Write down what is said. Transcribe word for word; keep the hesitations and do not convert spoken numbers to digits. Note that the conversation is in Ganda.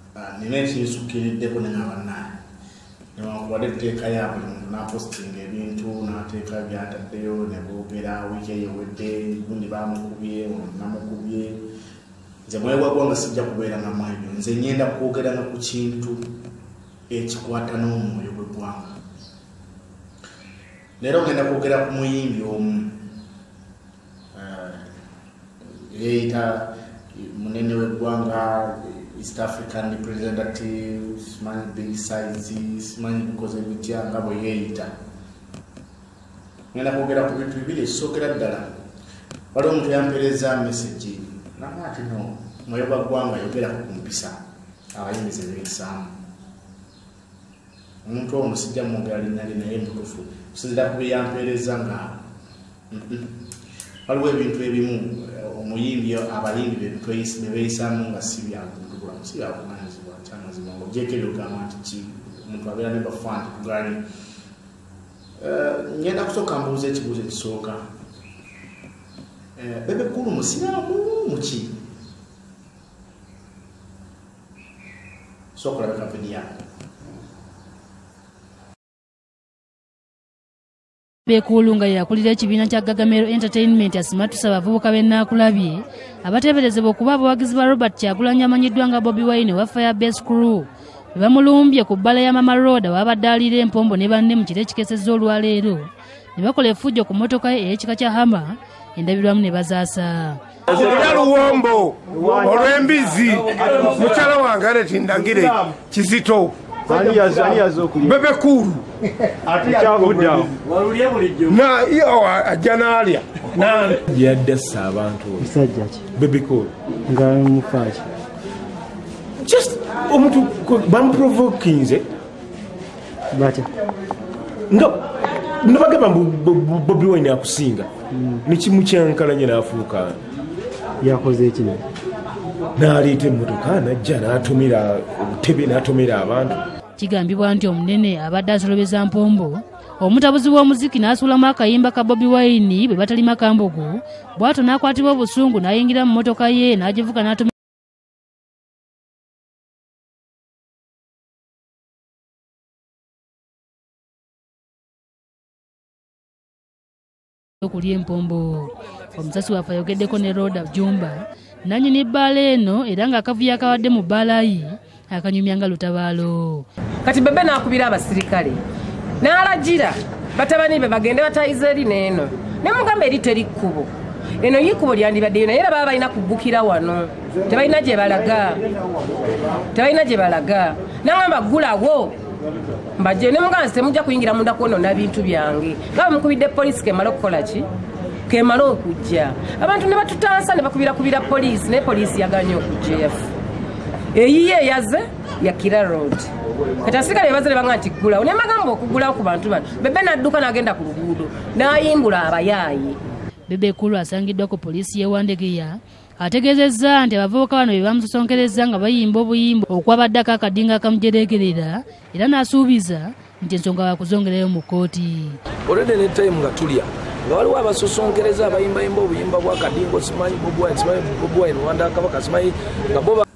nina ekisukkiriddeko ne ng'abannaye newankubadde tuteeka ya buli muntu n'apostinga ebintu n'ateeka byataddeyo ne boogera wiiki eyewedde gundi bamukubye namukubye nze Mwoyo gwa Gwanga sijja kubeera nga mu ebyo nze nyenda kwogeranga ku kintu ekikwata n'omwoyo gw'eggwanga. Leero ngenda kwogera ku muyimbi omu yeeyita munene w'eggwanga East African representative, simanyi big size, simanyi bikoze bitya nga bwe yeeyita. Ngenda kwogera ku bintu bibiri ekisookera ddala. Waliwo omuntu yampeereza message namba ati no Mwoyo gwa Gwanga yogera ku mpisa abayimbi ze beeyisaamu. Omuntu ono sijja mwogera linnya lye naye mutuufu kusinziira ku bye yampeereza nga waliwo ebintu ebimu omuyimbi abayimbi be beeyisaamu nga si byagundugulamu si byabuvunaanyizibwa kyamazima ng'ogyeko ebyogamba nti ki omuntu abeera ne bafa nti tugani. Ngenda kusooka mbuuza ekibuuzo ekisooka. Bebecool musiraamu muki? Sooka olabeka vidiyo. Bebecool nga yakulira ekibiina kya Gagamero Entertainment asima tusaba abavubuka b'ennakulabye abateeberezebwa okuba abawagizi ba Robert Kyagulanyi amanyiddwa nga Bobi Wine wa Firebase Crew be bamulumbye ku bbala ya Mama Road awabadde alira empombo ne banne mu kiro ekikesezza olwaleero ne bakola effujjo ku mmotoka ye ey'ekika kya Hama endabirwamu ne bazaasa. Luwombo olw'Embizzi mukyala wange aleti ndagire Kizito Bebecool na iyo ajja n'alya yaddasa abantu Bebecool nga mufaki just omuntu bamuprovokinze batya nga nabagamba Bobi Wine akusinga nekimukyankalanye n'afuuka yakoze ekino n'aleeta emmotoka najja n'atumira obutebe n'atumira abantu. Kigambibwa nti omunene abadde asolobeza mpombo omutabuzi w'omuziki n'asuulamu akayimba ka Bobi Wine bwe batalima Kambogo bw'atyo n'akwatibwa obusungu n'ayingira mu mmotoka ye n'agivuga n'atumira okulya empombo. Omusasi waffe ayogeddeko ne Roda Jumba nannyini bbaala eno era ng'akavuyo akawadde mu bbaala ye akanyumya nga lutabaalo. Kati Bebe n'akubira abasirikale n'alagira batabani be bagende batayize eri n'eno ne mugamba eri teri kkubo eno y'ikkubo lyandibaddeyo naye era baba balina kubbukira wano tebalina gye balaga tebalina gye balaga n'agamba ggulawo mbajje ne mugamba temujja kuyingira munda kwonoona bintu byange nga bamukubidde poliisi kemala okukola ki kemala okujja abantu ne batutansa ne bakubira-kubira poliisi naye poliisi yaganye okujja yafu eyiye eyaze yakira road kati asirikale baze ne banga nti ggulawo ne bagamba okugulawo ku bantu bano Bebe n'adduka n'agenda ku luguudo n'ayimbula abayaayi. Bebecool asangiddwa ku poliisi y'ewandegeya ategeezezza nti abavubuka bano be bamusosonkereza nga bayimba obuyimba okwabaddako akadinga akamujereegerera era n'asuubiza nti ensonga bakuzongerayo mu kkooti. Olwedde ne time nga tulya nga waliwo abasosonkereza abayimbayimba obuyimba bw'akadingo simanyi Bobi Wine simanyi Bobi Wine Wanda Kabaka simanyi nga bo